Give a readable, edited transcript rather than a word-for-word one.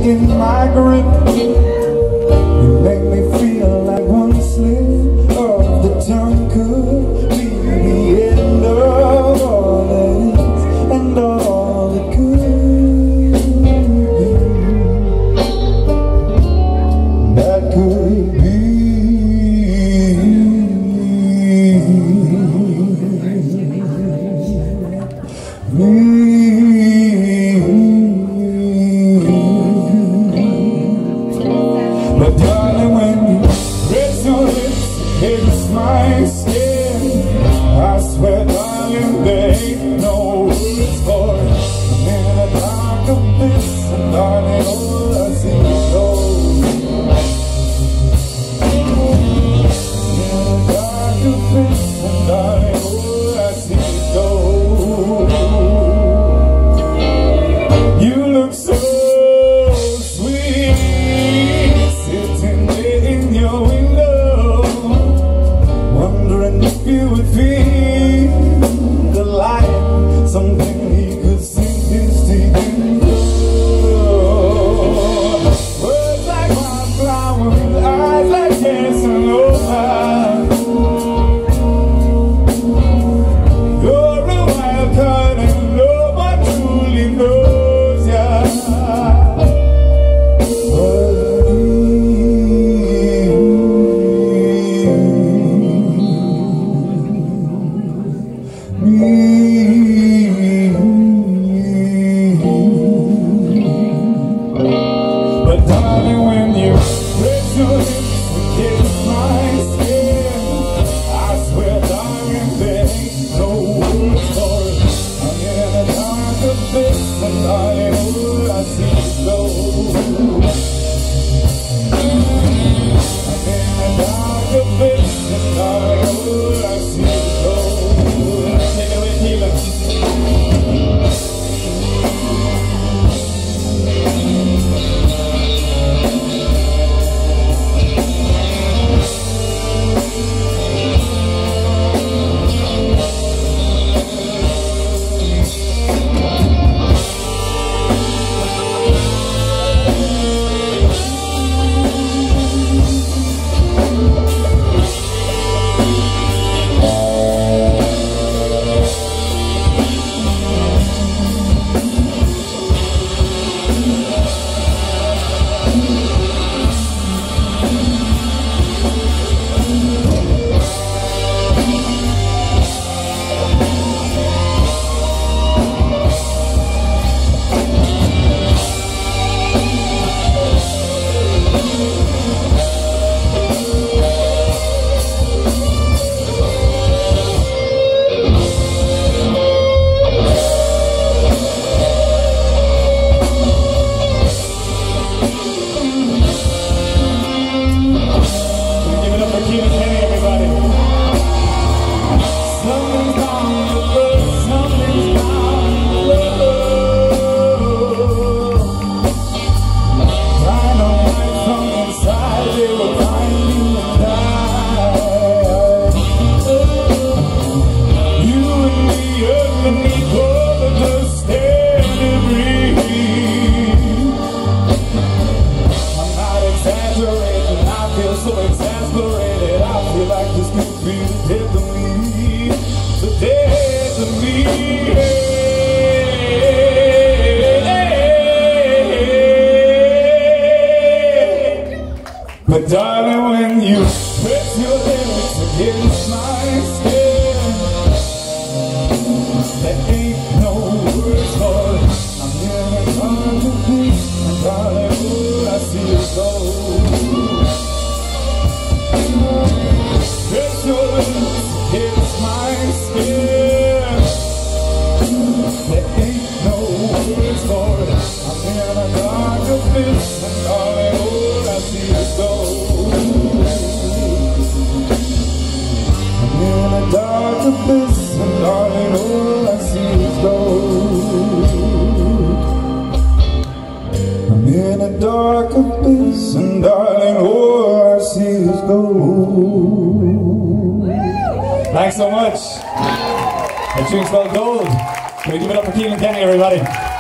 in my grip. You make me feel like one slip of the tongue could be the end of all that is and all that could be. That could be. But darling, when you press your lips against my skin, I swear, darling, there ain't no words for it. I'm in the dark of this, and darling, all I see is gold. I'm in the dark of this, and darling, all I see is gold. You look so you would feel the light, something he could sink his teeth into. Words like wildflower with eyes like Casanova. You're a wild card and no one truly knows ya. But darling, when you press your lips against my skin, I swear, darling, there ain't no words for it. I'm in the dark of this, and darling, all I see is gold. I'm in the dark of this, and darling, all I see is gold. Take it away, Toucan. So exasperated, I feel like this could be the death of me, the death of me. But darling, when you press your lips against my skin, there ain't no words for it. I'm in a time of peace, and darling, all I see is gold. Press your lips against my skin, there ain't no words for it. I'm in a dark abyss, and darling, all I see is gold. I'm in a dark abyss, and darling, all I see is gold. I'm in a dark abyss, and darling, all I see is gold. Thanks so much. That tune's called Gold. Can we give it up for Toucan, everybody?